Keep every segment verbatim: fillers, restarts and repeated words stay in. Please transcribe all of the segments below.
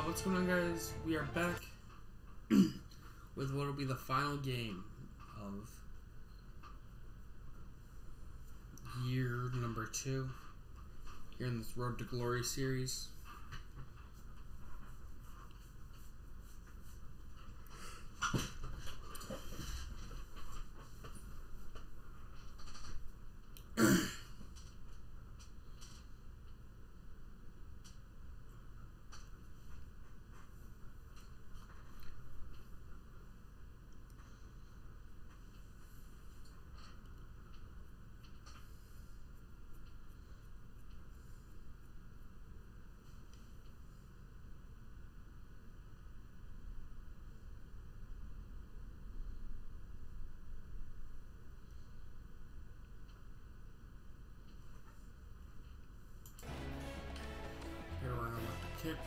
what's going on, guys? We are back with what will be the final game of year number two here in this Road to Glory series. Here we're going with the kick.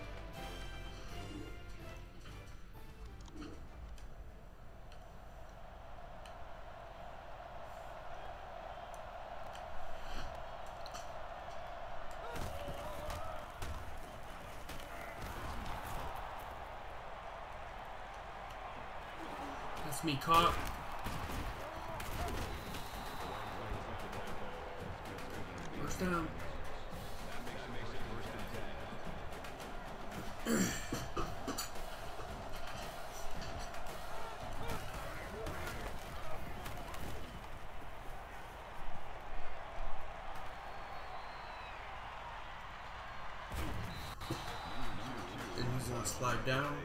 That's me caught. First down. And he's gonna slide down.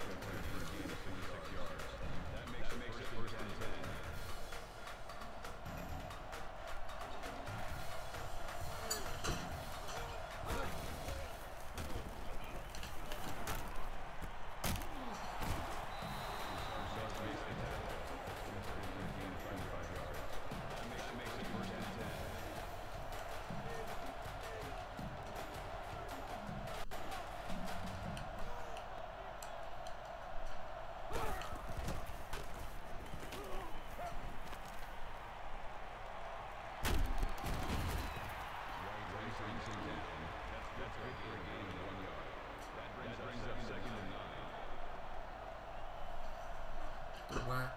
Whack.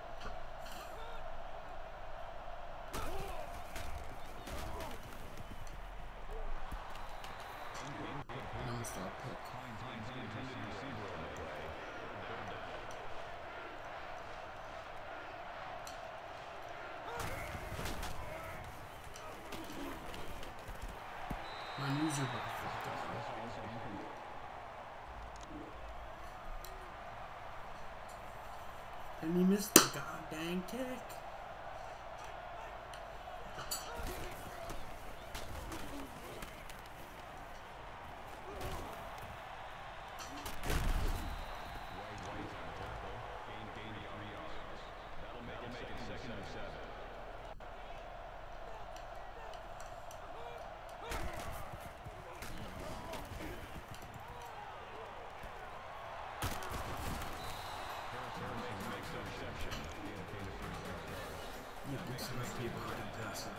No stop pick. My user button. And he missed the goddamn kick. Yeah, it's supposed to be behind passing.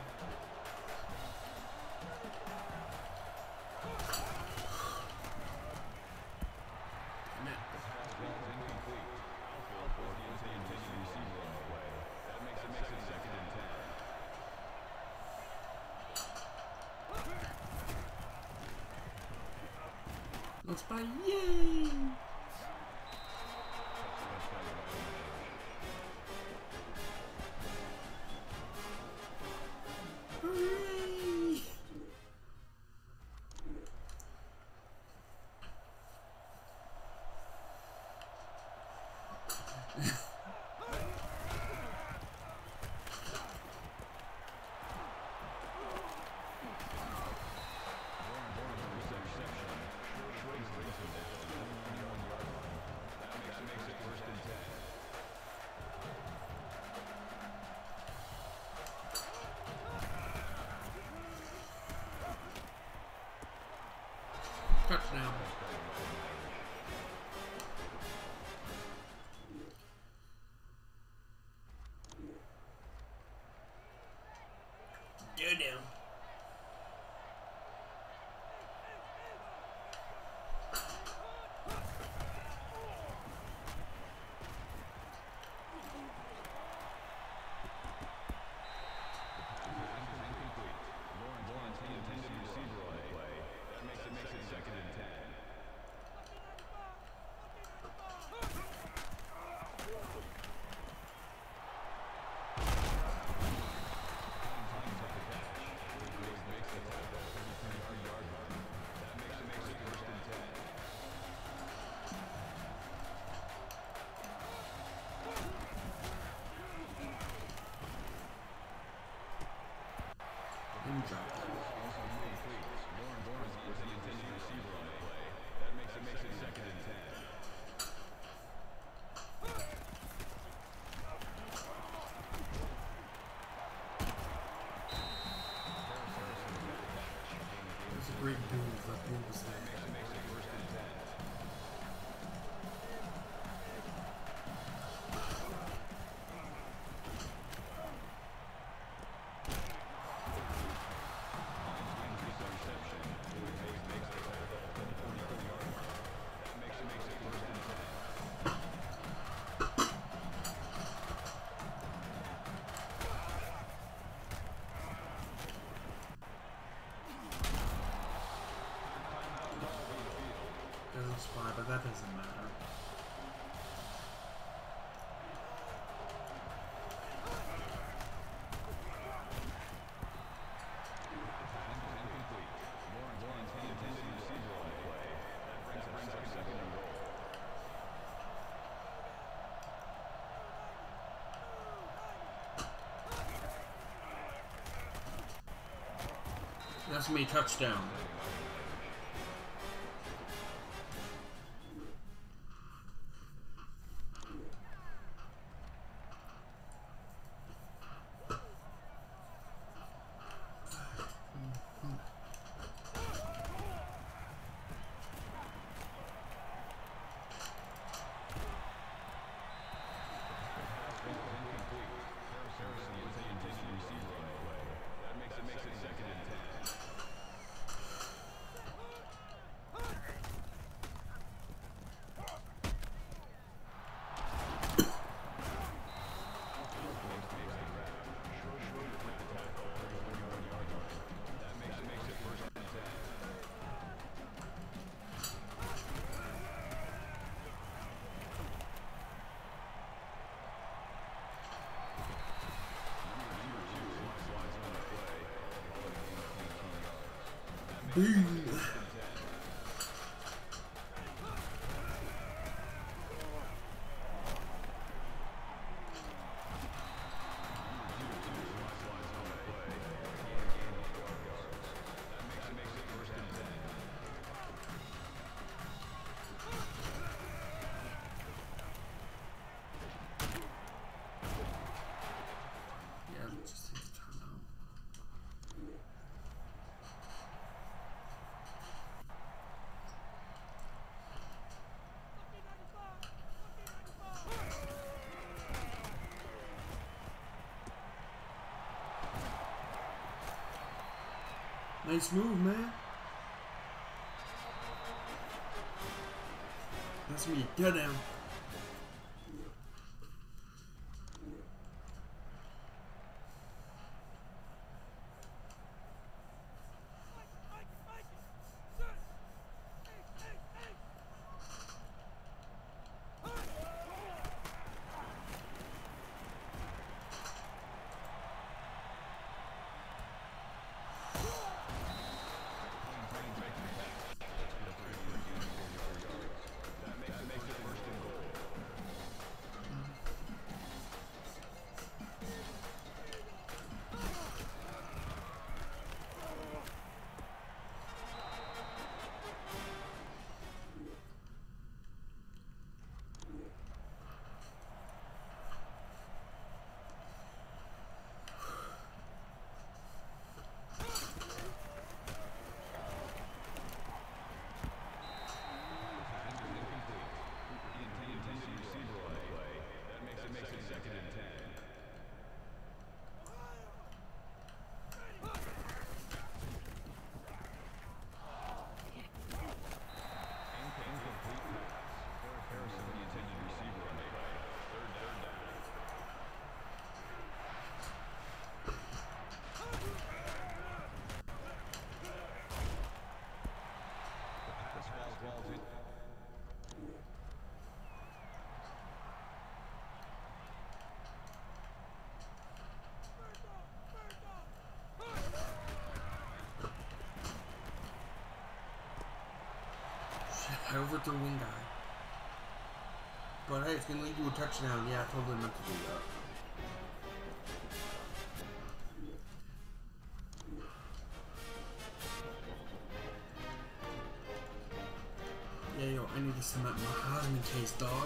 Damn it. Looks by yay! Hooray! Touchdown. Go down. no spy, but that doesn't matter. That's me, touchdown. Boom. Yeah, just take the time out. Nice move, man. That's me. Get down. I overthrew one guy. But hey, it's gonna lead to a touchdown. Yeah, I totally meant to do that. Yeah, yo, I need to cement my heisman case, dog.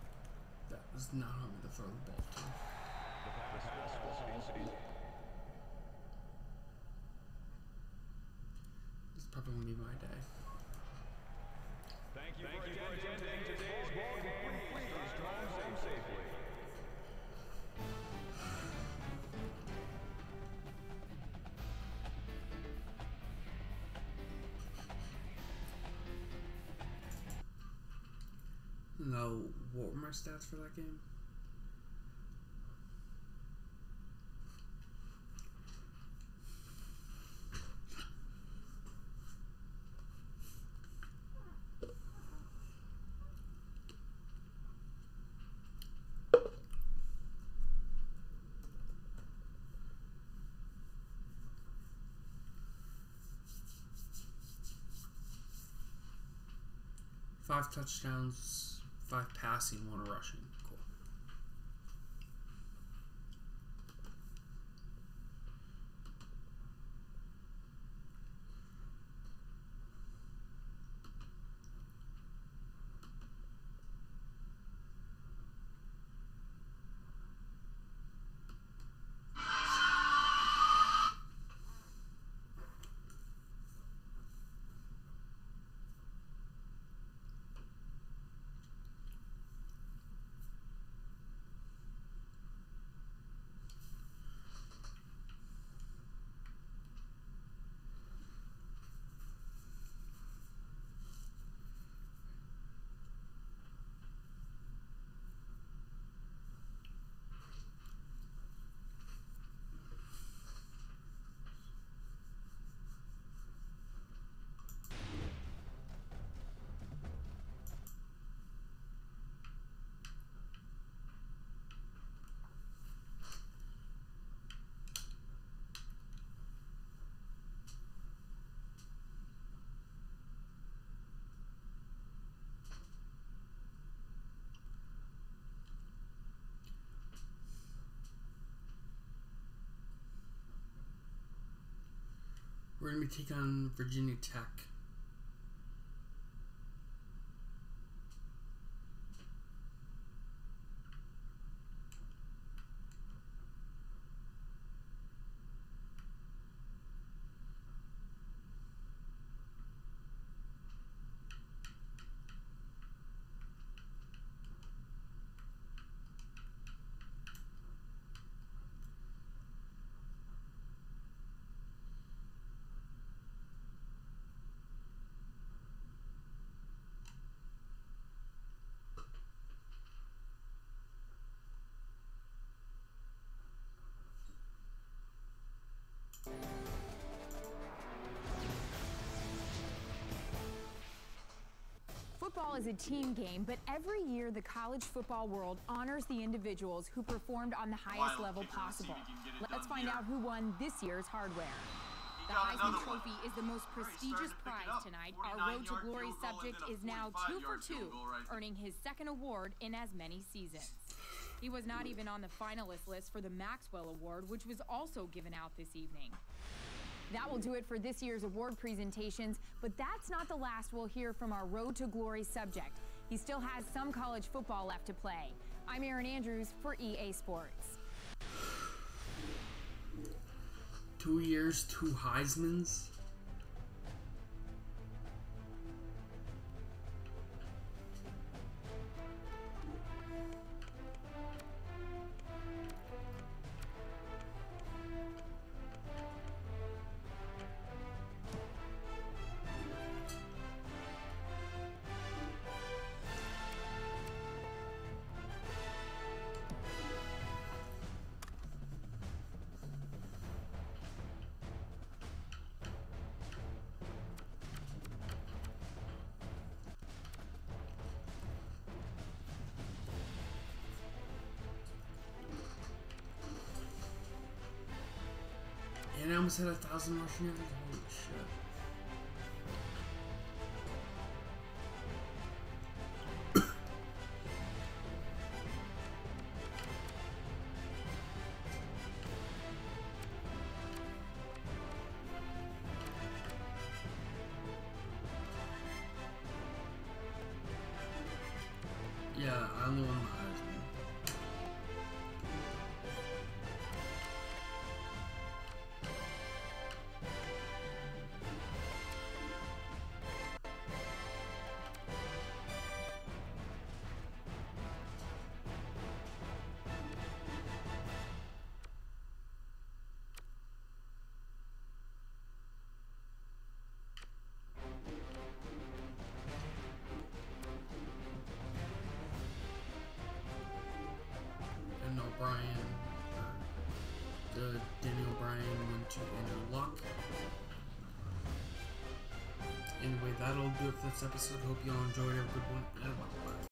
Not home to throw the ball to. probably gonna be my day. Thank you, Thank for, you attending for attending today's ball game. Please drive home safely. No, what were my stats for that game? Five touchdowns, five passing, one rushing. Cool. We're going to be taking on Virginia Tech. Football is a team game, but every year the college football world honors the individuals who performed on the highest level possible. Let's find out who won this year's hardware. The Heisman Trophy is the most prestigious prize tonight. Our Road to Glory subject is now two for two, earning his second award in as many seasons. He was not even on the finalist list for the Maxwell Award, which was also given out this evening. That will do it for this year's award presentations, but that's not the last we'll hear from our Road to Glory subject. He still has some college football left to play. I'm Erin Andrews for E A Sports. Two years, two Heismans. And I almost had a thousand rushing yards. Holy shit. Yeah, I only won the Heisman. to Andrew Luck. Anyway, that'll do it for this episode. Hope you all enjoyed. Have a good one. And bye.